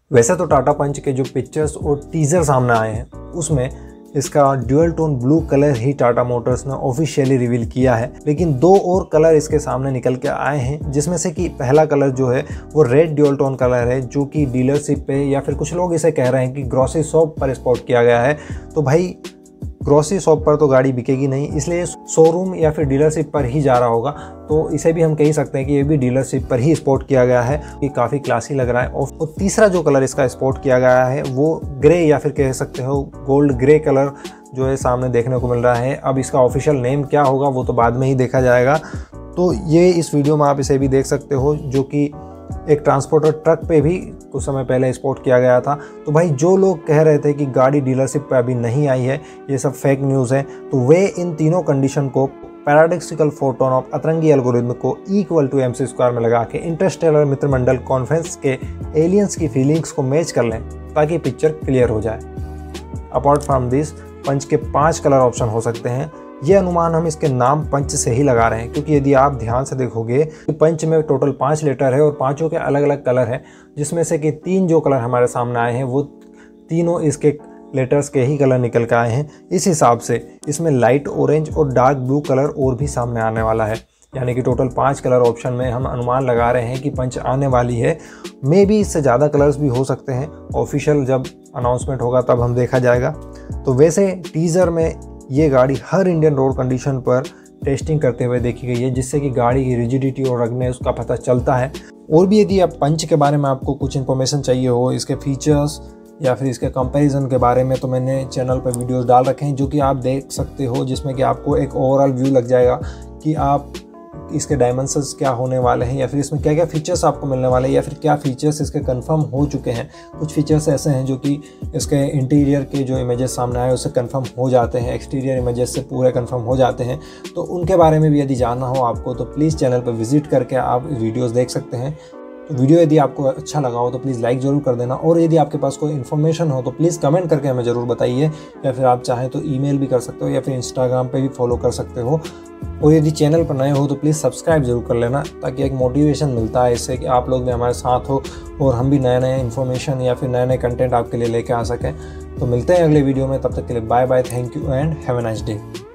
वैसे तो टाटा पंच के जो पिक्चर्स और टीज़र सामने आए हैं उसमें इसका ड्यूअल टोन ब्लू कलर ही टाटा मोटर्स ने ऑफिशियली रिवील किया है, लेकिन दो और कलर इसके सामने निकल के आए हैं, जिसमें से कि पहला कलर जो है वो रेड ड्यूअल टोन कलर है, जो कि डीलरशिप पे या फिर कुछ लोग इसे कह रहे हैं कि ग्रॉसरी शॉप पर स्पॉट किया गया है। तो भाई ग्रॉसरी शॉप पर तो गाड़ी बिकेगी नहीं, इसलिए शोरूम या फिर डीलरशिप पर ही जा रहा होगा। तो इसे भी हम कह सकते हैं कि ये भी डीलरशिप पर ही स्पॉट किया गया है, ये काफ़ी क्लासी लग रहा है। और तीसरा जो कलर इसका स्पॉट किया गया है वो ग्रे या फिर कह सकते हो गोल्ड ग्रे कलर जो है सामने देखने को मिल रहा है। अब इसका ऑफिशियल नेम क्या होगा वो तो बाद में ही देखा जाएगा। तो ये इस वीडियो में आप इसे भी देख सकते हो, जो कि एक ट्रांसपोर्टर ट्रक पे भी कुछ समय पहले स्पॉट किया गया था। तो भाई जो लोग कह रहे थे कि गाड़ी डीलरशिप पे अभी नहीं आई है, ये सब फेक न्यूज़ है, तो वे इन तीनों कंडीशन को पैराडॉक्सिकल फोटोन ऑफ अतरंगी एल्गोरिथम को इक्वल टू MC² में लगा के इंटरस्टेलर मित्रमंडल कॉन्फ्रेंस के एलियंस की फीलिंग्स को मैच कर लें ताकि पिक्चर क्लियर हो जाए। अपार्ट फ्रॉम दिस पंच के 5 कलर ऑप्शन हो सकते हैं। ये अनुमान हम इसके नाम पंच से ही लगा रहे हैं, क्योंकि यदि आप ध्यान से देखोगे कि पंच में टोटल 5 लेटर है और पांचों के अलग अलग कलर हैं, जिसमें से कि 3 जो कलर हमारे सामने आए हैं वो तीनों इसके लेटर्स के ही कलर निकल के आए हैं। इस हिसाब से इसमें लाइट ऑरेंज और डार्क ब्लू कलर और भी सामने आने वाला है, यानी कि टोटल 5 कलर ऑप्शन में हम अनुमान लगा रहे हैं कि पंच आने वाली है। मे बी इससे ज़्यादा कलर्स भी हो सकते हैं, ऑफिशियल जब अनाउंसमेंट होगा तब हम देखा जाएगा। तो वैसे टीज़र में ये गाड़ी हर इंडियन रोड कंडीशन पर टेस्टिंग करते हुए देखी गई है, जिससे कि गाड़ी की रिजिडिटी और रगनेस का पता चलता है। और भी यदि आप पंच के बारे में आपको कुछ इन्फॉर्मेशन चाहिए हो, इसके फीचर्स या फिर इसके कंपैरिजन के बारे में, तो मैंने चैनल पर वीडियोस डाल रखे हैं जो कि आप देख सकते हो, जिसमें कि आपको एक ओवरऑल व्यू लग जाएगा कि आप इसके डायमेंशंस क्या होने वाले हैं या फिर इसमें क्या क्या फीचर्स आपको मिलने वाले हैं या फिर क्या फीचर्स इसके कंफर्म हो चुके हैं। कुछ फीचर्स ऐसे हैं जो कि इसके इंटीरियर के जो इमेजेस सामने आए उससे कंफर्म हो जाते हैं, एक्सटीरियर इमेजेस से पूरे कंफर्म हो जाते हैं। तो उनके बारे में भी यदि जानना हो आपको तो प्लीज़ चैनल पर विजिट करके आप वीडियोज़ देख सकते हैं। तो वीडियो यदि आपको अच्छा लगा हो तो प्लीज़ लाइक ज़रूर कर देना, और यदि आपके पास कोई इन्फॉर्मेशन हो तो प्लीज़ कमेंट करके हमें ज़रूर बताइए, या फिर आप चाहें तो ईमेल भी कर सकते हो या फिर इंस्टाग्राम पे भी फॉलो कर सकते हो। और यदि चैनल पर नए हो तो प्लीज़ सब्सक्राइब ज़रूर कर लेना, ताकि एक मोटिवेशन मिलता है इससे कि आप लोग भी हमारे साथ हो और हम भी नए नए इन्फॉर्मेशन या फिर नए नए कंटेंट आपके लिए लेके आ सकें। तो मिलते हैं अगले वीडियो में, तब तक के लिए bye bye, thank you and have a nice day.